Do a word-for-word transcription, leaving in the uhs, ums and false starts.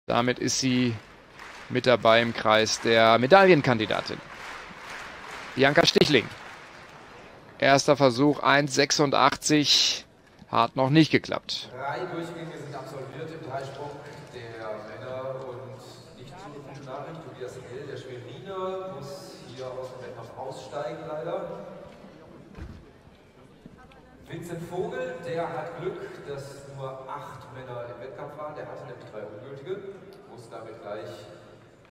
Damit ist sie mit dabei im Kreis der Medaillenkandidatin. Bianca Stichling. Erster Versuch, eins sechsundachtzig. Hat noch nicht geklappt. Drei Durchgänge sind absolviert im Dreisprung der Männer und nicht so eine gute Nachricht. Tobias L., der Schweriner, muss hier aus dem Wettkampf aussteigen, leider. Vincent Vogel, der hat Glück, dass nur acht Männer im Wettkampf waren. Der hatte nämlich drei Ungültige, muss damit gleich